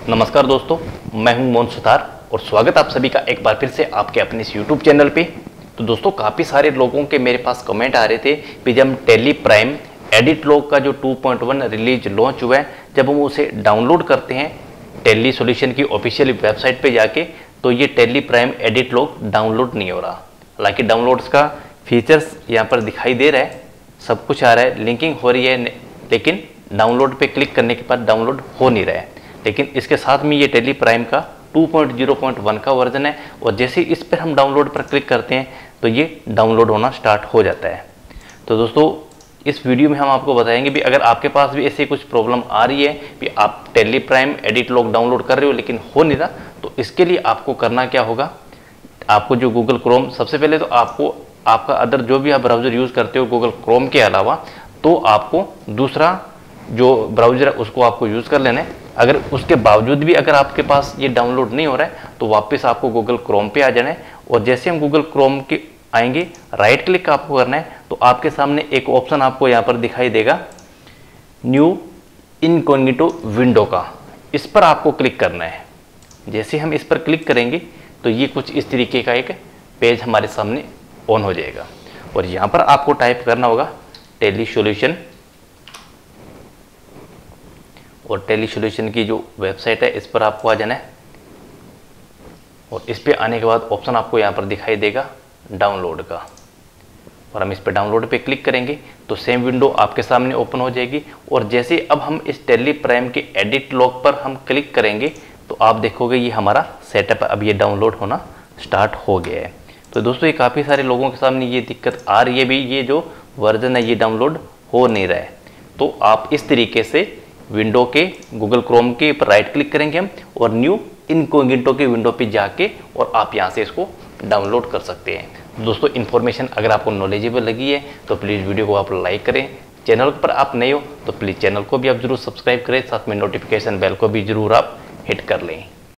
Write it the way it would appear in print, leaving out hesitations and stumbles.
नमस्कार दोस्तों, मैं हूं मोहन सुतार और स्वागत आप सभी का एक बार फिर से आपके अपने इस यूट्यूब चैनल पे। तो दोस्तों, काफ़ी सारे लोगों के मेरे पास कमेंट आ रहे थे कि जब टैली प्राइम एडिट लॉग का जो 2.1 रिलीज लॉन्च हुआ है, जब हम उसे डाउनलोड करते हैं टैली सॉल्यूशन की ऑफिशियल वेबसाइट पे जाके, तो ये Tally Prime edit log download नहीं हो रहा। हालांकि डाउनलोड्स का फीचर्स यहाँ पर दिखाई दे रहा है, सब कुछ आ रहा है, लिंकिंग हो रही है, लेकिन डाउनलोड पे क्लिक करने के बाद डाउनलोड हो नहीं रहा है। लेकिन इसके साथ में ये टैली प्राइम का 2.0.1 का वर्जन है और जैसे ही इस पर हम डाउनलोड पर क्लिक करते हैं तो ये डाउनलोड होना स्टार्ट हो जाता है। तो दोस्तों, इस वीडियो में हम आपको बताएंगे भी अगर आपके पास भी ऐसी कुछ प्रॉब्लम आ रही है कि आप Tally Prime edit log download कर रहे हो लेकिन हो नहीं रहा, तो इसके लिए आपको करना क्या होगा। आपको जो गूगल क्रोम, सबसे पहले तो आपको आपका अदर जो भी आप ब्राउज़र यूज़ करते हो गूगल क्रोम के अलावा, तो आपको दूसरा जो ब्राउज़र है उसको आपको यूज़ कर लेना है। अगर उसके बावजूद भी अगर आपके पास ये डाउनलोड नहीं हो रहा है तो वापस आपको गूगल क्रोम पे आ जाना है और जैसे हम गूगल क्रोम के आएंगे, राइट क्लिक आपको करना है, तो आपके सामने एक ऑप्शन आपको यहाँ पर दिखाई देगा न्यू इनकॉग्निटो विंडो का। इस पर आपको क्लिक करना है। जैसे हम इस पर क्लिक करेंगे तो ये कुछ इस तरीके का एक पेज हमारे सामने ऑन हो जाएगा और यहाँ पर आपको टाइप करना होगा टैली सॉल्यूशन, और टैली सॉल्यूशन की जो वेबसाइट है इस पर आपको आ जाना है और इस पे आने के बाद ऑप्शन आपको यहाँ पर दिखाई देगा डाउनलोड का, और हम इस पर डाउनलोड पे क्लिक करेंगे तो सेम विंडो आपके सामने ओपन हो जाएगी। और जैसे अब हम इस टैली प्राइम के एडिट लॉग पर हम क्लिक करेंगे तो आप देखोगे ये हमारा सेटअप अब ये डाउनलोड होना स्टार्ट हो गया है। तो दोस्तों, ये काफ़ी सारे लोगों के सामने ये दिक्कत आ रही है भी, ये जो वर्जन है ये डाउनलोड हो नहीं रहा है। तो आप इस तरीके से विंडो के गूगल क्रोम के पर राइट क्लिक करेंगे हम और न्यू इनकॉग्निटो के विंडो पे जाके और आप यहाँ से इसको डाउनलोड कर सकते हैं। दोस्तों, इन्फॉर्मेशन अगर आपको नॉलेजेबल लगी है तो प्लीज़ वीडियो को आप लाइक करें। चैनल पर आप नए हो तो प्लीज़ चैनल को भी आप जरूर सब्सक्राइब करें, साथ में नोटिफिकेशन बेल को भी जरूर आप हिट कर लें।